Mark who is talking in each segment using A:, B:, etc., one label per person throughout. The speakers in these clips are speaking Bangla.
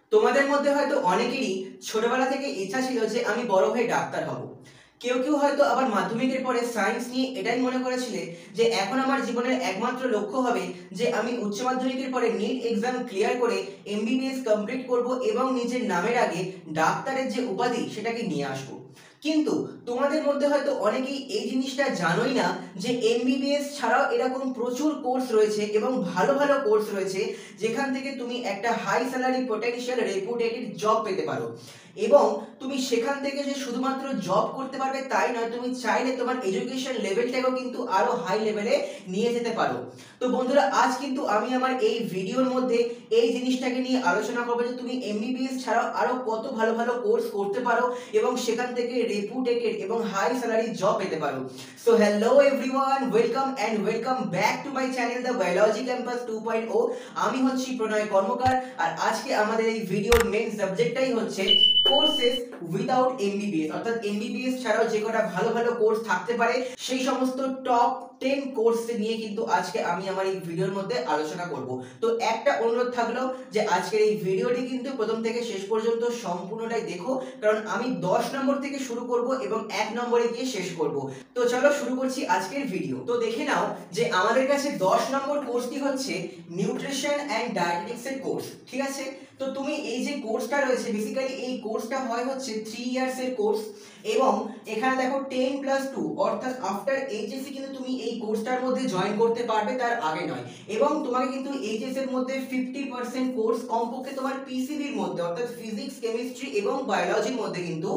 A: তোমাদের মধ্যে হয়তো অনেকেরই ছোটবেলা থেকে ইচ্ছা ছিল যে আমি বড় হয়ে ডাক্তার হব। কেউ কেউ হয়তো আবার মাধ্যমিকের পরে সায়েন্স নিয়ে এটাই মনে করেছিলে যে এখন আমার জীবনের একমাত্র লক্ষ্য হবে যে আমি উচ্চ মাধ্যমিকের পরে নিট এক্সাম ক্লিয়ার করে এমবিবিএস কমপ্লিট করব এবং নিজের নামের আগে ডাক্তারের যে উপাধি সেটাকে নিয়ে আসবো। কিন্তু তোমাদের মধ্যে হয়তো অনেকেই এই জিনিসটা জানোই না যে এমবিবিএস ছাড়াও এরকম প্রচুর কোর্স রয়েছে এবং ভালো ভালো কোর্স রয়েছে যেখান থেকে তুমি একটা high salary potential reputed job পেতে পারো। এবং তুমি সেখান থেকে যে শুধুমাত্র জব করতে পারবে তাই নয়, তুমি চাইলে তোমার এডুকেশন লেভেলটাকেও কিন্তু আরো হাই লেভেলে নিয়ে যেতে পারো। তো বন্ধুরা, আজ কিন্তু আমি আমার এই ভিডিওর মধ্যে এই জিনিসটাকে নিয়ে আলোচনা করবো যে তুমি এমবিবিএস ছাড়াও আরো কত ভালো ভালো কোর্স করতে পারো এবং সেখান থেকে রেপুটেটেড এবং হাই স্যালারি জব পেতে পারো। So hello everyone, welcome back to my channel the biology campus 2.0। আমি হচ্ছি প্রণয় কর্মকার, আর আজকে আমাদের এই ভিডিওর মেইন সাবজেক্টটাই হচ্ছে কোর্সেস উইদাউট এমবিবিএস, অর্থাৎ এমবিবিএস ছাড়াও যে কটা ভালো ভালো কোর্স থাকতে পারে সেই সমস্ত টপ 10 কোর্স নিয়ে কিন্তু আজকে আমি আমার এই ভিডিওর মধ্যে আলোচনা করব। তো একটা অনুরোধ থাকলো যে আজকের এই ভিডিওটি কিন্তু প্রথম থেকে শেষ পর্যন্ত সম্পূর্ণটাই দেখো, কারণ আমি 10 নম্বর থেকে শুরু করব এবং 1 নম্বরে গিয়ে শেষ করব। তো চলো শুরু করছি আজকের ভিডিও। তো দেখে নাও যে আমাদের কাছে 10 নম্বর কোর্সটি হচ্ছে নিউট্রিশন অ্যান্ড ডায়েটেটিক্স এর কোর্স, ঠিক আছে। তো তুমি এই যে কোর্সটা রয়েছে, বেসিক্যালি এই কোর্সটা হয় হচ্ছে 3 ইয়ার্স এর কোর্স এবং এখানে দেখো 10+2 অর্থাৎ আফটার এইচএসসি কিন্তু তুমি এই কোর্সটার মধ্যে জয়েন করতে পারবে, তার আগে নয়। এবং তোমাকে কিন্তু এইচএস এর মধ্যে 50% কোর্স কমপক্ষে তোমার পিসিবির মধ্যে অর্থাৎ ফিজিক্স, কেমিস্ট্রি এবং বায়োলজির মধ্যে কিন্তু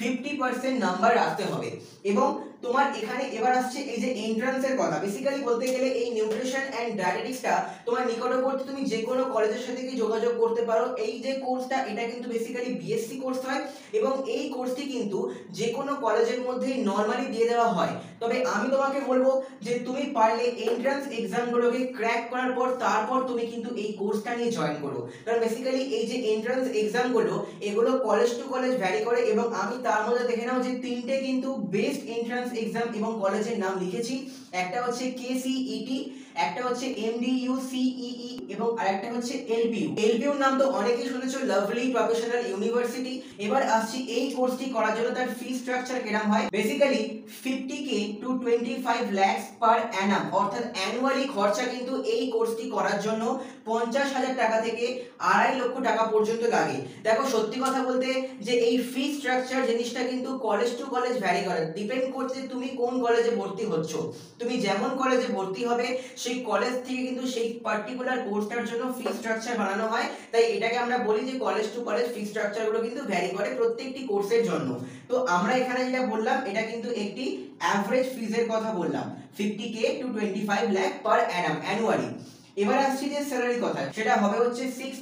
A: 50% নাম্বার রাখতে হবে। এবং তোমার এখানে এবার আসছে এই যে এন্ট্রান্সের কথা। বেসিক্যালি বলতে গেলে এই নিউট্রিশন অ্যান্ড ডায়েটেটিক্সটা তোমার নিকটবর্তী তুমি যে কোনো কলেজের সাথে কি যোগাযোগ করতে পারো। এই যে কোর্সটা এটা কিন্তু বেসিক্যালি বিএসসি কোর্স হয় এবং এই কোর্সটি কিন্তু যে কোনো কলেজের মধ্যেই নরমালি দিয়ে দেওয়া হয়। তবে আমি তোমাকে বলবো যে তুমি পারলে এন্ট্রান্স এক্সামগুলোকে ক্র্যাক করার পর তারপর তুমি কিন্তু এই কোর্সটা নিয়ে জয়েন করো, কারণ বেসিক্যালি এই যে এন্ট্রান্স এক্সামগুলো এগুলো কলেজ টু কলেজ ভ্যারি করে এবং আমি তার মধ্যে দেখে নাও যে তিনটে কিন্তু বেস্ট এন্ট্রান্স এক্সাম এবং কলেজের নাম লিখেছি। একটা হচ্ছে কেসিইটি, একটা হচ্ছে এমডিইউ সিইই এবং আরেকটা হচ্ছে এলপিইউ। এলপিইউ নাম তো অনেকেই শুনেছো, লাভলি প্রফেশনাল ইউনিভার্সিটি। এবার আসছি এই কোর্সটি করার জন্য তার ফি স্ট্রাকচার কিরকম হয়। Basically 50k to 25 lakhs per annum, অর্থাৎ অ্যানুয়ালি খরচা কিন্তু এই কোর্সটি করার জন্য 50,000 টাকা থেকে 2.5 লক্ষ টাকা পর্যন্ত লাগে। দেখো সত্যি কথা বলতে যে এই ফি স্ট্রাকচার জিনিসটা কিন্তু কলেজ টু কলেজ ভ্যারি করে, ডিপেন্ড করছে তুমি কোন কলেজে ভর্তি হচ্ছ। তুমি যেমন কলেজে ভর্তি হবে সেই কলেজ থেকে কিন্তু সেই পার্টিকুলার কোর্সটার জন্য ফি স্ট্রাকচার বানানো হয়। তাই এটাকে আমরা বলি যে কলেজ টু কলেজ ফি স্ট্রাকচারগুলো কিন্তু ভ্যারি করে প্রত্যেকটি কোর্সের জন্য। তো আমরা এখানে যেটা বললাম এটা কিন্তু একটি অ্যাভারেজ ফিজের কথা বললাম, 50k to 25 lakh per annum annually. এবার আসছি যে স্যালারি কথা, সেটা হবে হচ্ছে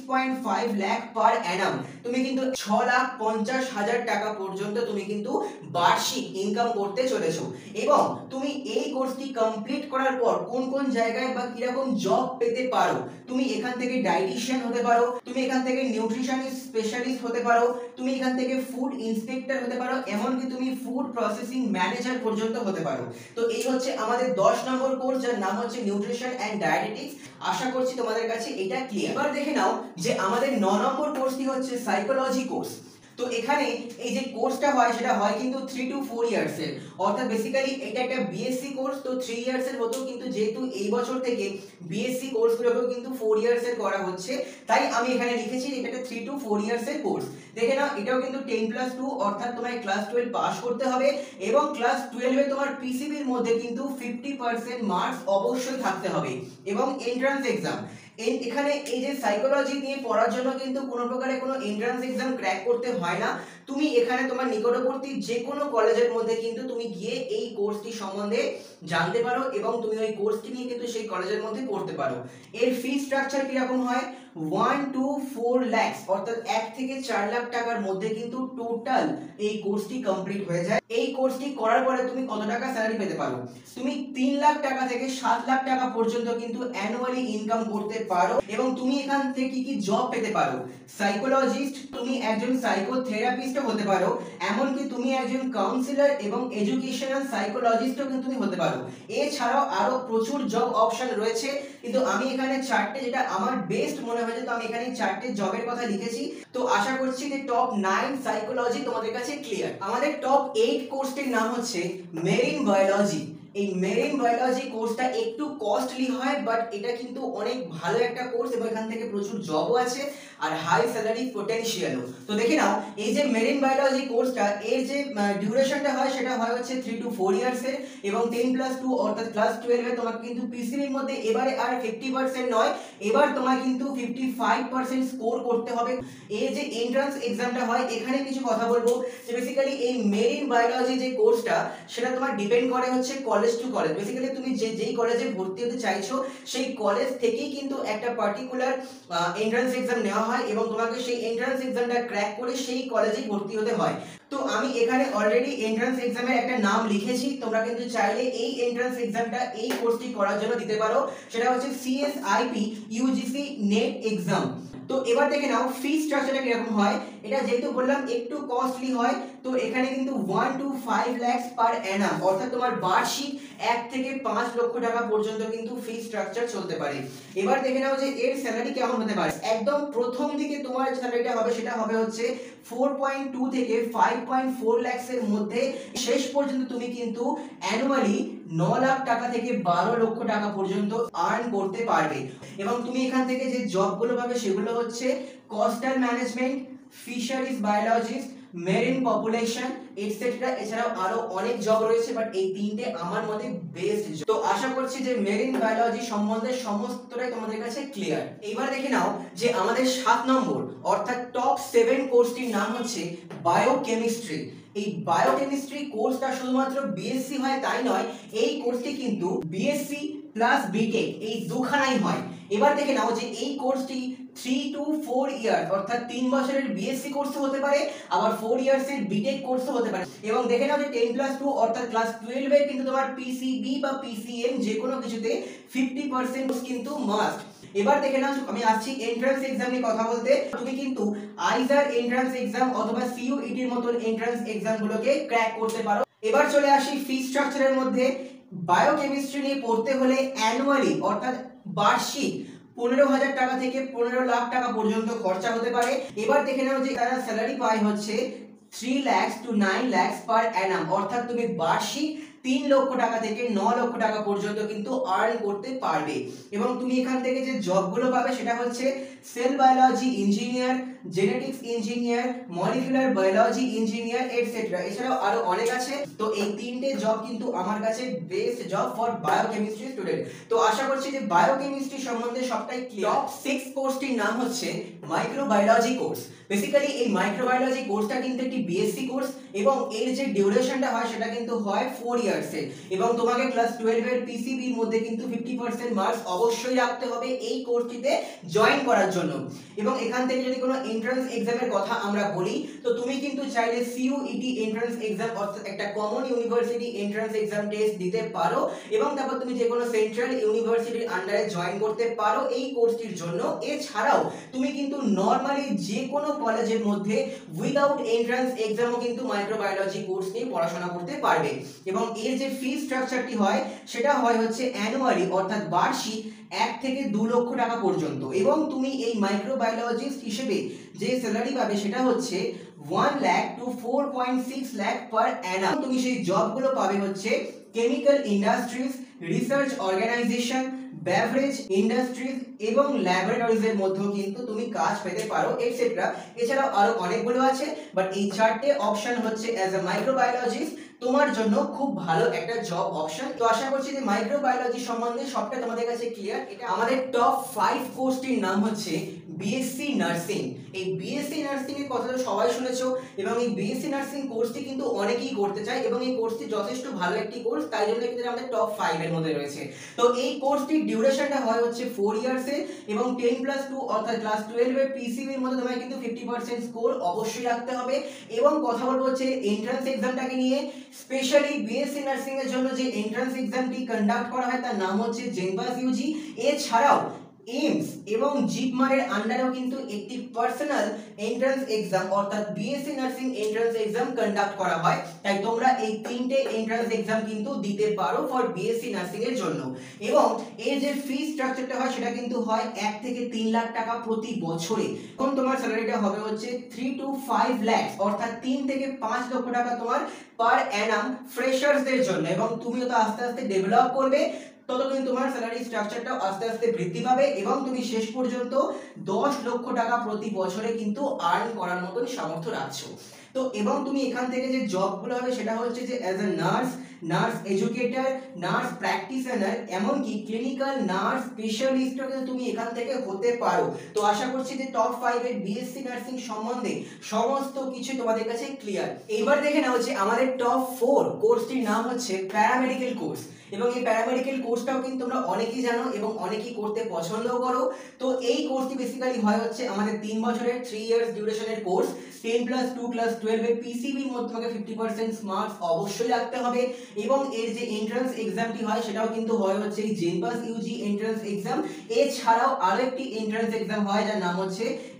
A: 6.5 লাখ পার অ্যানাম। তুমি কিন্তু 6,50,000 টাকা পর্যন্ত তুমি কিন্তু বার্ষিক ইনকাম করতে চলেছো। এবং তুমি এই কোর্সটি কমপ্লিট করার পর কোন কোন জায়গায় বা কিরকম জব পেতে পারো, তুমি এখান থেকে ডায়েটিশিয়ান হতে পারো, তুমি এখান থেকে নিউট্রিশনিস্ট স্পেশালিস্ট হতে পারো, তুমি এখান থেকে ফুড ইন্সপেক্টর হতে পারো, এমনকি তুমি ফুড প্রসেসিং ম্যানেজার পর্যন্ত হতে পারো। তো এই হচ্ছে আমাদের 10 নম্বর কোর্স, যার নাম হচ্ছে নিউট্রিশন অ্যান্ড ডায়েটেটিক্স। আশা করছি তোমাদের কাছে এটা ক্লিয়ার। এবার দেখে নাও যে আমাদের 9 নম্বর কোর্সটি হচ্ছে সাইকোলজি কোর্স। তো এখানে এই যে কোর্সটা হয় সেটা হয় কিন্তু 3 to 4 ইয়ার্স এর, অর্থাৎ বেসিক্যালি এটা একটা বিএসসি কোর্স। তো 3 ইয়ার্স এর হতো, কিন্তু যেহেতু এই বছর থেকে বিএসসি কোর্সগুলোকেও কিন্তু 4 ইয়ার্স এর করা হচ্ছে, তাই আমি এখানে লিখেছি এটা একটা 3 to 4 ইয়ার্স এর কোর্স। দেখে নাও এটাও কিন্তু 10+2 অর্থাৎ তোমায় ক্লাস 12 পাস করতে হবে এবং ক্লাস 12 এ তোমার পিসিবির মধ্যে কিন্তু 50% মার্কস অবশ্যই থাকতে হবে এবং এন্ট্রান্স এক্সাম। এখানে এই যে সাইকোলজি নিয়ে পড়ার জন্য কিন্তু কোনো প্রকারে কোনো এন্ট্রান্স এক্সাম ক্র্যাক করতে হয় না। তুমি এখানে তোমার নিকটবর্তী যে কোনো কলেজের মধ্যে কিন্তু তুমি গিয়ে এই কোর্সটি সম্বন্ধে জানতে পারো এবং তুমি ওই কোর্সটি নিয়ে কিন্তু সেই কলেজের মধ্যে পড়তে পারো। এর ফি স্ট্রাকচার কিরকম হয়, 1 to 4 lakhs অর্থাৎ 1 থেকে 4 লাখ টাকার মধ্যে কিন্তু টোটাল এই কোর্সটি কমপ্লিট হয়ে যায়। এই কোর্সটি করার পরে তুমি কত টাকা স্যালারি পেতে পারো, তুমি 3 লাখ টাকা থেকে 7 লাখ টাকা পর্যন্ত কিন্তু অ্যানুয়ালি ইনকাম করতে পারো। এবং তুমি এখান থেকে কি কি জব পেতে পারো, সাইকোলজিস্ট, তুমি একজন সাইকোথেরাপিস্ট হতে পারো, এমনকি তুমি একজন কাউন্সিলর এবং এডুকেশনাল সাইকোলজিস্টও কিন্তু তুমি হতে পারো। এছাড়াও আরো প্রচুর জব অপশন রয়েছে, কিন্তু আমি এখানে চারটে যেটা আমার বেস্ট মনে হয়েছে, তো আমি এখানে 4টে জবের কথা লিখেছি। তো আশা করছি যে টপ 9 সাইকোলজি তোমাদের কাছে ক্লিয়ার। আমাদের টপ 8 কোর্সটির নাম হচ্ছে মেরিন বায়োলজি। এই মেরিন বায়োলজি কোর্সটা একটু কস্টলি হয়, বাট এটা কিন্তু অনেক ভালো একটা কোর্স এবং এখান থেকে প্রচুর জবও আছে আর হাই স্যালারি পোটেনশিয়ালও। তো দেখে নাও, এই যে মেরিন বায়োলজি কোর্সটা, এর যে ডিউরেশনটা হয় সেটা হয় হচ্ছে 3 to 4 ইয়ার্সের, এবং 10+2 অর্থাৎ ক্লাস 12 এ তোমাকে কিন্তু পিসিবির মধ্যে এবারে আর 50% নয়, এবার তোমার কিন্তু 55% স্কোর করতে হবে। এই যে এন্ট্রান্স এক্সামটা হয়, এখানে কিছু কথা বলবো যে বেসিক্যালি এই মেরিন বায়োলজি যে কোর্সটা সেটা তোমার ডিপেন্ড করে হচ্ছে কলেজ টু কলেজ। বেসিক্যালি তুমি যেই কলেজে ভর্তি হতে চাইছো সেই কলেজ থেকেই কিন্তু একটা পার্টিকুলার এন্ট্রান্স এক্সাম নেওয়া হয় এবং তোমাকে সেই এন্ট্রান্স এক্সামটা ক্র্যাক করে সেই কলেজেই ভর্তি হতে হয়। তো আমি এখানে অলরেডি এন্ট্রান্স এক্সামের একটা নাম লিখেছি, তোমরা কিন্তু চাইলে এই এন্ট্রান্স এক্সামটা এই কোর্সটি করার জন্য দিতে পারো। সেটা হচ্ছে সিএসআইপি ইউজিসি নেট এক্সাম। তো এবার দেখে নাও ফি স্ট্রাকচারটা কিরকম হয়। এটা যেহেতু বললাম একটু কস্টলি হয়, তো এখানে কিন্তু 1 to 5 lakhs পার অ্যানাম, অর্থাৎ তোমার বার্ষিক 1 থেকে 5 লক্ষ টাকা পর্যন্ত কিন্তু ফি স্ট্রাকচার চলতে পারে। এবার দেখে নাও যে এর স্যালারি কেমন হতে পারে। একদম প্রথম দিকে তোমার স্যালারিটা হবে সেটা হবে হচ্ছে 4.2 থেকে 5.4 lakhs এর মধ্যে। শেষ পর্যন্ত তুমি কিন্তু অ্যানুয়ালি 9 লাখ টাকা থেকে 12 লক্ষ টাকা পর্যন্ত আর্ন করতে পারবে। এবং তুমি এখান থেকে যে জবগুলো পাবে সেগুলো হচ্ছে coastal management, fisheries biologist, marine population etcetera. এছাড়াও আরো অনেক জব রয়েছে, বাট এই তিনটে আমার মতে বেস্ট। তো আশা করছি যে মেরিন বায়োলজি সম্বন্ধে সমস্তটাই তোমাদের কাছে ক্লিয়ার। এইবার দেখে নাও যে আমাদের 7 নম্বর অর্থাৎ টপ 7 কোর্সটির নাম হচ্ছে বায়োকেমিস্ট্রি। এই বায়োকেমিস্ট্রি কোর্সটা শুধুমাত্র বিএসসি হয় তাই নয়, এই কোর্সটি কিন্তু বিএসসি প্লাস বিটেক এই দুখানাই হয়। এবার দেখে নাও যে এই কোর্সটি 3 to 4 ইয়ার্স অর্থাৎ 3 বছরের বিএসসি কোর্স হতে পারে, আবার 4 ইয়ার্সের বিটেক কোর্স হতে পারে। এবং দেখে নাও যে 10+2 অর্থাৎ ক্লাস 12 এ কিন্তু তোমার পিসিবি বা পিসিএম যে কোনো কিছুতে 50% কিন্তু মাস্ট। এবার দেখে নাও, আমি আসছি এন্ট্রান্স এক্সাম নিয়ে কথা বলতে। তুমি কিন্তু আইজার এন্ট্রান্স এক্সাম অথবা সিইউইটির মতন এন্ট্রান্স এক্সামগুলোকে ক্র্যাক করতে পারো। এবার চলে আসি ফি স্ট্রাকচারের মধ্যে। বায়োকেমিস্ট্রি নিয়ে পড়তে হলে অ্যানুয়ালি অর্থাৎ বার্ষিক 15,000 টাকা থেকে 15 লাখ টাকা পর্যন্ত খরচা হতে পারে। এবার দেখে নাও যে তারা স্যালারি পায় হচ্ছে 3 lakhs to 9 lakhs per annum, অর্থাৎ তুমি বার্ষিক 3 লক্ষ টাকা থেকে 9 লক্ষ টাকা পর্যন্ত কিন্তু আর্ন করতে পারবে। এবং তুমি এখান থেকে যে জবগুলো পাবে সেটা হচ্ছে cell biology engineer, genetics engineer, molecular biology engineer etcetera. এছাড়াও আরো অনেক আছে। তো এই তিনটে জব কিন্তু আমার কাছে best job for biochemistry student. তো আশা করছি যে বায়োকেমিস্ট্রি সম্বন্ধে সবটাই ক্লিয়ার। টপ 6 কোর্সটির নাম হচ্ছে মাইক্রোবায়োলজি কোর্স। বেসিক্যালি এই মাইক্রোবায়োলজি কোর্সটা কিন্তু একটি বিএসসি কোর্স এবং এর যে ডিউরেশনটা হয় সেটা কিন্তু হয় 4 ইয়ার্সের, এবং তোমাকে ক্লাস 12 এর পিসিবির মধ্যে কিন্তু 50% মার্কস অবশ্যই রাখতে হবে এই কোর্সটিতে জয়েন করার জন্য। এবং এখান থেকে যদি কোনো এন্ট্রান্স এক্সামের কথা আমরা বলি, তো তুমি কিন্তু চাইলে সিইউইটি এন্ট্রান্স এক্সাম অর্থাৎ একটা common university entrance exam test দিতে পারো, এবং তারপর তুমি যে কোনো সেন্ট্রাল ইউনিভার্সিটির আন্ডারে জয়েন করতে পারো এই কোর্সটির জন্য। এছাড়াও তুমি কিন্তু নরমালি যে কোনো কলেজের মধ্যে উইদাউট এন্ট্রান্স এক্সামও কিন্তু মাইক্রোবায়োলজি কোর্স নিয়ে পড়াশোনা করতে পারবে। এবং এর যে ফি স্ট্রাকচারটি হয় সেটা হয় হচ্ছে অ্যানুয়ালি অর্থাৎ বার্ষিক 1 থেকে 2 লক্ষ টাকা পর্যন্ত। এবং তুমি এই মাইক্রোবায়োলজিস্ট হিসেবে যে স্যালারি পাবে সেটা হচ্ছে 1 lakh to 4.6 lakh পার অ্যানাম। তুমি সেই জবগুলো পাবে হচ্ছে chemical industries, research organisation, beverage industries এবং ল্যাবরেটরিজ এর মধ্যেও কিন্তু তুমি কাজ পেতে পারো এটসেট্রা। এছাড়াও আরো অনেকগুলো আছে, বাট এই 4টে অপশন হচ্ছে অ্যাজ এ মাইক্রোবায়োলজিস্ট তোমার জন্য খুব ভালো একটা জব অপশন। তো আশা করছি যে মাইক্রোবায়োলজি সম্বন্ধে সবটা তোমাদের কাছে ক্লিয়ার। এটা আমাদের টপ 5 কোর্সটির নাম হচ্ছে বিএসসি নার্সিং। এই বিএসসি নার্সিং এর কথা তো সবাই শুনেছো, এবং এই বিএসসি নার্সিং কোর্সটি কিন্তু অনেকেই করতে চায় এবং এই কোর্সটি যথেষ্ট ভালো একটি কোর্স, তাই জন্য কিন্তু আমাদের টপ 5 এর মধ্যে রয়েছে। তো এই কোর্সটির ডিউরেশনটা হয় হচ্ছে 4 ইয়ার্সের, এবং 10+2 অর্থাৎ ক্লাস 12 এর পিসিবির মধ্যে তোমায় কিন্তু 50% স্কোর অবশ্যই রাখতে হবে। এবং কথা বলবো হচ্ছে এন্ট্রান্স এক্সামটাকে নিয়ে। স্পেশালি বিএসসি নার্সিং এর জন্য যে এন্ট্রান্স এক্সামটি কন্ডাক্ট করা হয় তার নাম হচ্ছে জেনপাস ইউজি। এছাড়াও এইমস এবং জিপমারের আন্ডারেও কিন্তু একটি পার্সোনাল এন্ট্রান্স এক্সাম অর্থাৎ BSc nursing entrance exam conduct করা হয়। তাই তোমরা এই তিনটে এন্ট্রান্স এক্সাম কিন্তু দিতে পারো ফর বিএসসি নার্সিং এর জন্য। এবং এর যে ফি স্ট্রাকচারটা হয় সেটা কিন্তু হয় 1 থেকে 3 লাখ টাকা প্রতি বছরে। এখন তোমার স্যালারিটা হবে হচ্ছে 3 to 5 লাখ অর্থাৎ 3 থেকে 5 লক্ষ টাকা তোমার পার অ্যানাম ফ্রেশার্সদের জন্য। এবং তুমি তো আস্তে আস্তে ডেভেলপ করবে তত কিন্তু তোমার স্যালারি স্ট্রাকচারটাও আস্তে আস্তে বৃদ্ধি পাবে এবং তুমি শেষ পর্যন্ত 10 লক্ষ টাকা প্রতি বছরে কিন্তু আর্ন করার মতন সামর্থ্য রাখছো। তো এবং তুমি এখান থেকে যে জবগুলো হবে সেটা হচ্ছে যে as a nurse, nurse educator, nurse practitioner, এমনকি ক্লিনিক্যাল নার্স স্পেশালিস্টও কিন্তু তুমি এখান থেকে হতে পারো। তো আশা করছি যে টপ 5 এর বিএসসি নার্সিং সম্বন্ধে সমস্ত কিছু তোমাদের কাছে ক্লিয়ার। এবার দেখে নাও যে আমাদের টপ 4 কোর্সটির নাম হচ্ছে প্যারামেডিক্যাল কোর্স। এবং এই প্যারামেডিক্যাল কোর্সটাও কিন্তু তোমরা অনেকেই জানো এবং অনেকেই করতে পছন্দ করো। তো এই কোর্সটি বেসিক্যালি হয় হচ্ছে আমাদের 3 বছরের 3 ইয়ার্স ডিউরেশনের কোর্স। 10+2+12 এর পিসিবির মধ্যে তোমাকে 50% মার্কস অবশ্যই রাখতে হবে। এবং এর যে এন্ট্রান্স এক্সামটি হয় সেটাও কিন্তু হয় হচ্ছে এই জেনপাস ইউজি এন্ট্রান্স এক্সাম। এছাড়াও আরো একটি এন্ট্রান্স এক্সাম হয় যার নাম হচ্ছে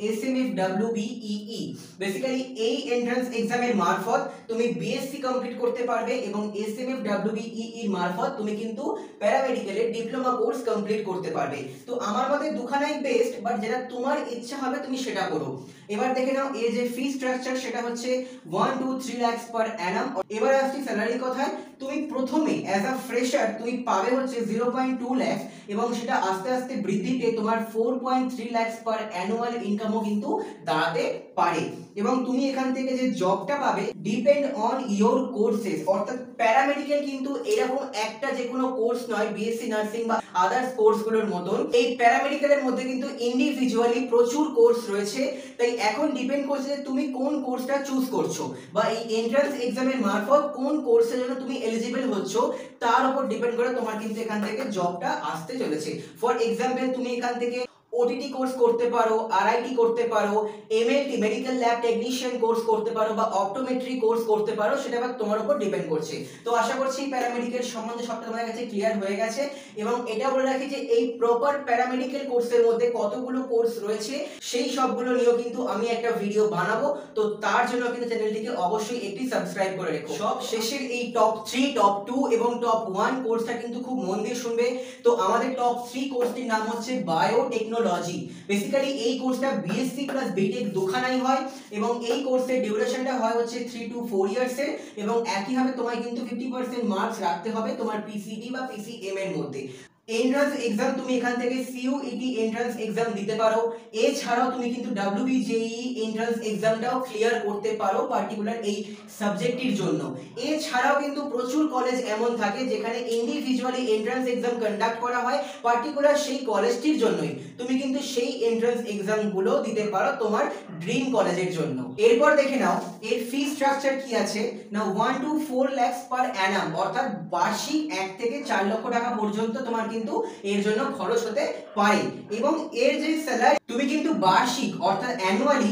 A: SMFWBEE। বেসিক্যালি এই এন্ট্রান্স এক্সামের মারফত তুমি বিএসসি কমপ্লিট করতে পারবে এবং SMFWBEE এর মারফত তুমি কিন্তু প্যারামেডিক্যালের ডিপ্লোমা কোর্স কমপ্লিট করতে পারবে। তো আমার মতে দুখানাই বেস্ট, বাট যেটা তোমার ইচ্ছা হবে তুমি সেটা করো। এবার দেখে নাও এই যে ফি স্ট্রাকচার সেটা হচ্ছে 1 to 3 লাখ পার অ্যানাম। এবার আসছি স্যালারির কথায়। তুমি প্রথমে অ্যাজ আ ফ্রেশার তুমি পাবে হচ্ছে 0.2 লাখ এবং সেটা আস্তে আস্তে বৃদ্ধি পেয়ে তোমার 4.3 লাখ পার অ্যানুয়াল ইনকামও কিন্তু দাঁড়াতে পারে। এবং তুমি এখান থেকে যে জবটা পাবে ডিপেন্ড অন ইওর কোর্সেস, অর্থাৎ প্যারামেডিক্যাল কিন্তু এরকম একটা যে কোনো কোর্স নয় বিএসসি নার্সিং বা আদার্স কোর্সগুলোর মতন। এই প্যারামেডিক্যালের মধ্যে কিন্তু ইন্ডিভিজুয়ালি প্রচুর কোর্স রয়েছে। তাই এখন ডিপেন্ড করছে যে তুমি কোন কোর্সটা চুজ করছো বা এই এন্ট্রান্স এক্সামের মারফত কোন কোর্সের জন্য তুমি এলিজিবল হচ্ছ তার উপর ডিপেন্ড করে তোমার কিন্তু এখান থেকে জবটা আসতে চলেছে। ফর এক্সাম্পল তুমি এখান থেকে ওটিটি কোর্স করতে পারো, আরআইটি করতে পারো, MLT medical lab technician course করতে পারো বা অপটোমেট্রি কোর্স করতে পারো, সেটা আবার তোমার উপর ডিপেন্ড করছে। তো আশা করছি প্যারামেডিক্যাল সম্বন্ধে সবটা তোমাদের কাছে ক্লিয়ার হয়ে গেছে। এবং এটা বলে রাখি যে এই প্রপার প্যারামেডিক্যাল কোর্সের মধ্যে কতগুলো কোর্স রয়েছে সেই সবগুলো নিয়েও কিন্তু আমি একটা ভিডিও বানাবো। তো তার জন্য কিন্তু চ্যানেলটিকে অবশ্যই একটি সাবস্ক্রাইব করে রেখো। সব শেষের এই টপ 3, টপ 2 এবং টপ 1 কোর্সটা কিন্তু খুব মন দিয়ে শুনবে। তো আমাদের টপ 3 কোর্সটির নাম হচ্ছে বায়োটেকনোলজি। বেসিক্যালি এই কোর্সটা বিএসসি প্লাস বিটেক দুখানাই হয় এবং এই কোর্সের ডিউরেশনটা হয় হচ্ছে 3 to 4 ইয়ার্স এর। এবং একইভাবে তোমায় কিন্তু 50% মার্কস রাখতে হবে তোমার পিসিবি বা পিসিএম এর মধ্যে। এন্ট্রান্স এক্সাম তুমি এখান থেকে সিইউইটি এন্ট্রান্স এক্সাম দিতে পারো। এছাড়াও তুমি কিন্তু ডাব্লিউবিজেই এন্ট্রান্স এক্সামটাও ক্লিয়ার করতে পারো পার্টিকুলার এই সাবজেক্টটির জন্য। এছাড়াও কিন্তু প্রচুর কলেজ এমন থাকে যেখানে ইন্ডিভিজুয়ালি এন্ট্রান্স এক্সাম কন্ডাক্ট করা হয় পার্টিকুলার সেই কলেজটির জন্যই। তুমি কিন্তু সেই এন্ট্রান্স এক্সামগুলো দিতে পারো তোমার ড্রিম কলেজের জন্য। এরপর দেখে নাও এর ফি স্ট্রাকচার কি আছে না 1 to 4 লাখ পার অ্যানাম, অর্থাৎ বার্ষিক 1 থেকে 4 লক্ষ টাকা পর্যন্ত তোমার কিন্তু এর জন্য খরচ হতে পারে। এবং এর যে স্যালারি তুমি কিন্তু বার্ষিক অর্থাৎ অ্যানুয়ালি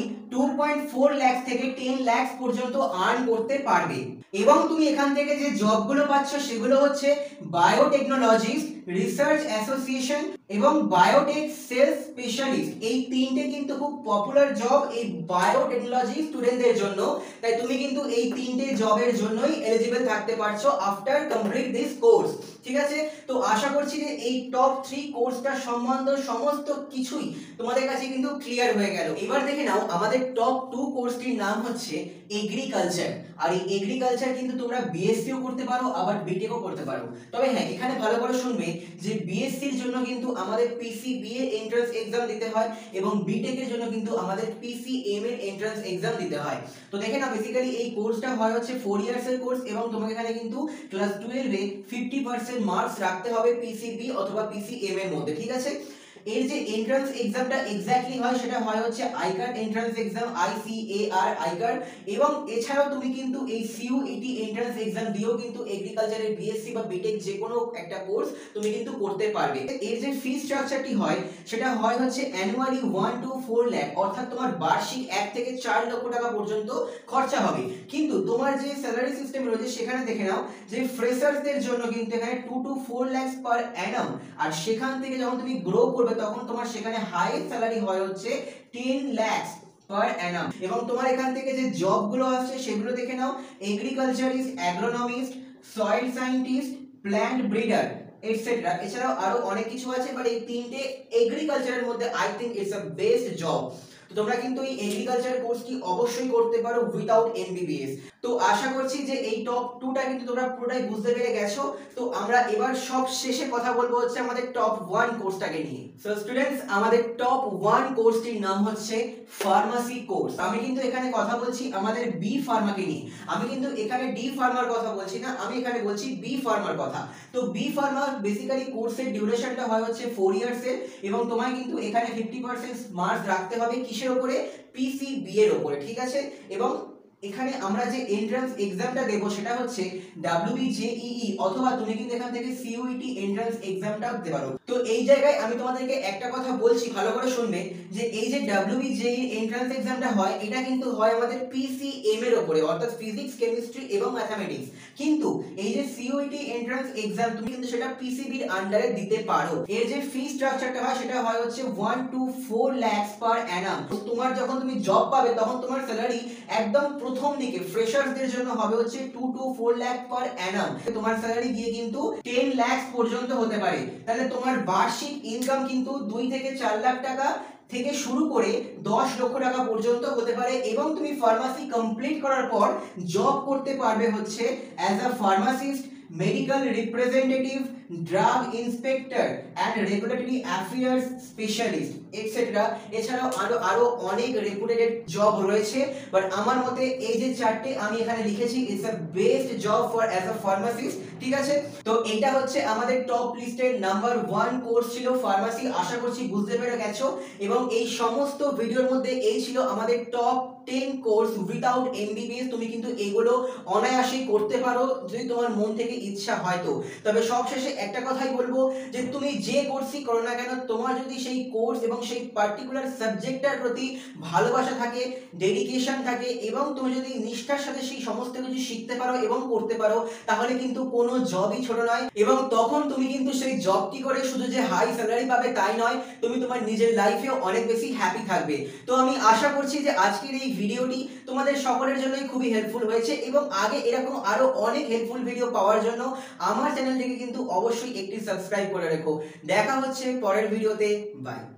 A: 2.4 লাখ থেকে 10 লাখ পর্যন্ত আর্ন করতে পারবে। এবং তুমি এখান থেকে যে জবগুলো পাচ্ছ সেগুলো হচ্ছে বায়োটেকনোলজিস্ট, রিসার্চ অ্যাসোসিয়েশন এবং বায়োটেক সেলস স্পেশালিস্ট। এই তিনটে কিন্তু খুব পপুলার জব এই বায়োটেকনোলজি স্টুডেন্টদের জন্য। তাই তুমি কিন্তু এই তিনটে জবের জন্যই এলিজিবল থাকতে পারছো আফটার কমপ্লিট দিস কোর্স। ঠিক আছে, তো আশা করছি যে এই টপ 3 কোর্সটা সম্বন্ধে সমস্ত কিছুই তোমাদের কাছে কিন্তু ক্লিয়ার হয়ে গেল। এবার দেখে নাও আমাদের টপ 2 কোর্সটির নাম হচ্ছে এগ্রিকালচার। আর এই এগ্রিকালচার কিন্তু তোমরা বিএসসিও করতে পারো আবার বিটেকও করতে পারো। তবে হ্যাঁ, এখানে ভালো করে শুনবে যে বিএসসির জন্য কিন্তু আমাদের পিসিবিএ এন্ট্রান্স এক্সাম দিতে হয় এবং বিটেকের জন্য কিন্তু আমাদের পিসিএম এর এন্ট্রান্স এক্সাম দিতে হয়। তো দেখে না বেসিক্যালি এই কোর্সটা হয় হচ্ছে 4 ইয়ার্স এর কোর্স এবং তোমাকে এখানে কিন্তু ক্লাস 12 এ 50% মার্কস রাখতে হবে পিসিবি অথবা পিসিএম এর মধ্যে। ঠিক আছে, এর যে এন্ট্রান্স এক্সামটা এক্স্যাক্টলি হয় সেটা হয় হচ্ছে আইকার্ড এন্ট্রান্স এক্সাম, আইসিএআর আইকার্ড। এবং এছাড়াও তুমি কিন্তু এই সিইউইটি এন্ট্রান্স এক্সাম দিয়েও কিন্তু এগ্রিকালচারের বিএসসি বা বিটেক যে কোনো একটা কোর্স তুমি কিন্তু করতে পারবে। এর যে ফি স্ট্রাকচারটি হয় সেটা হয় হচ্ছে অ্যানুয়ালি 1 to 4 লাখ, অর্থাৎ তোমার বার্ষিক 1 থেকে 4 লক্ষ টাকা পর্যন্ত খরচা হবে। কিন্তু তোমার যে স্যালারি সিস্টেম রয়েছে সেখানে দেখে নাও যে ফ্রেশারদের জন্য কিন্তু এখানে 2 to 4 লাখ পার অ্যানাম। আর সেখান থেকে যখন তুমি গ্রো করবে তখন তোমার সেখানে হাইয়েস্ট স্যালারি হয় হচ্ছে 10 lakhs পার অ্যানাম। এবং তোমার এখান থেকে যে জবগুলো আসছে সেগুলো দেখে নাও, agriculturist, agronomist, soil scientist, plant breeder etcetera. এছাড়াও আরো অনেক কিছু আছে, বাট এই তিনটে এগ্রিকালচারের মধ্যে I think it's a best job. তো তোমরা কিন্তু এই এগ্রিকালচার কোর্সটি অবশ্যই করতে পারো উইদাউট এমবিবিএস। তো আশা করছি যে এই টপ 2টা কিন্তু তোমরা পুরোটাই বুঝতে পেরে গেছো। তো আমরা এবার সব শেষে কথা বলবো হচ্ছে আমাদের টপ 1 কোর্সটাকে নিয়ে। সো স্টুডেন্টস, আমাদের টপ 1 কোর্সটির নাম হচ্ছে ফার্মাসি কোর্স। আমি কিন্তু এখানে কথা বলছি আমাদের বি ফার্মাকে নিয়ে। আমি কিন্তু এখানে ডি ফার্মার কথা বলছি না, আমি এখানে বলছি বি ফার্মার কথা। তো বি ফার্মার বেসিক্যালি কোর্সের ডিউরেশনটা হয় হচ্ছে 4 ইয়ার্সের, এবং তোমায় কিন্তু এখানে 50% মার্কস রাখতে হবে কিসের উপরে? পিসিবি এর উপরে, ঠিক আছে? এবং এখানে আমরা যে এন্ট্রান্স এক্সামটা দেব সেটা হচ্ছে WBJEE, অথবা তুমি কিন্তু এখান থেকে CUET এন্ট্রান্স এক্সামটা দিতে পারো। তো এই জায়গায় আমি তোমাদেরকে একটা কথা বলছি, ভালো করে শুনবে, যে এই যে WBJEE এন্ট্রান্স এক্সামটা হয়, এটা কিন্তু হয় আমাদের PCM এর উপরে, অর্থাৎ ফিজিক্স, কেমিস্ট্রি এবং ম্যাথমেটিক্স। কিন্তু এই যে CUET এন্ট্রান্স এক্সাম তুমি কিন্তু সেটা পিসিবি এর আন্ডারে দিতে পারো। এর যে ফি স্ট্রাকচারটা হয় সেটা হয় হচ্ছে 1 to 4 lakhs পার অ্যানাম। তোমার যখন তুমি জব পাবে তখন তোমার স্যালারি একদম প্রথম দিকে ফ্রেশারদের জন্য হবে হচ্ছে 2 to 4 লাখ পার অ্যানাম। তোমার স্যালারি গিয়ে কিন্তু 10 লাখ পর্যন্ত হতে পারে। তাহলে তোমার বার্ষিক ইনকাম কিন্তু 2 থেকে 4 লাখ টাকা থেকে শুরু করে 10 লক্ষ টাকা পর্যন্ত হতে পারে। এবং তুমি ফার্মাসি কমপ্লিট করার পর জব করতে পারবে হচ্ছে as a pharmacist, medical representative, drug inspector and regulatory affairs specialist etcetera. এছাড়াও আরো অনেক রেপুটেড জব রয়েছে, বাট আমার মতে এই যে চারটে আমি এখানে লিখেছি, it's a best job for as a pharmacist, ঠিক আছে? তো এটা হচ্ছে আমাদের টপ লিস্টের নাম্বার 1 কোর্স ছিল ফার্মাসি। আশা করছি বুঝতে পেরে গেছো। এবং এই সমস্ত ভিডিওর মধ্যে এই ছিল আমাদের টপ 10 কোর্স উইদাউট এমবিবিএস। তুমি কিন্তু এগুলো অনায়াসেই করতে পারো যদি তোমার মন থেকে ইচ্ছা হয় তো। তবে সবশেষে একটা কথাই বলবো, যে তুমি যে কোর্সই করো না কেন, তোমার যদি সেই কোর্স এবং সেই পার্টিকুলার সাবজেক্টটার প্রতি ভালোবাসা থাকে, ডেডিকেশন থাকে, এবং তুমি যদি নিষ্ঠার সাথে সেই সমস্ত কিছু শিখতে পারো এবং করতে পারো, তাহলে কিন্তু কোনো জবই ছোট নয়। এবং তখন তুমি কিন্তু সেই জবটি করে শুধু যে হাই স্যালারি পাবে তাই নয়, তুমি তোমার নিজের লাইফেও অনেক বেশি হ্যাপি থাকবে। তো আমি আশা করছি যে আজকের এই ভিডিওটি তোমাদের সকলের জন্যই খুবই হেল্পফুল হয়েছে, এবং আগে এরকম আরো অনেক হেল্পফুল ভিডিও পাওয়ার জন্য আমার চ্যানেলটিকে কিন্তু অবশ্যই একটি সাবস্ক্রাইব করে রেখো। দেখা হচ্ছে পরের ভিডিওতে, বাই।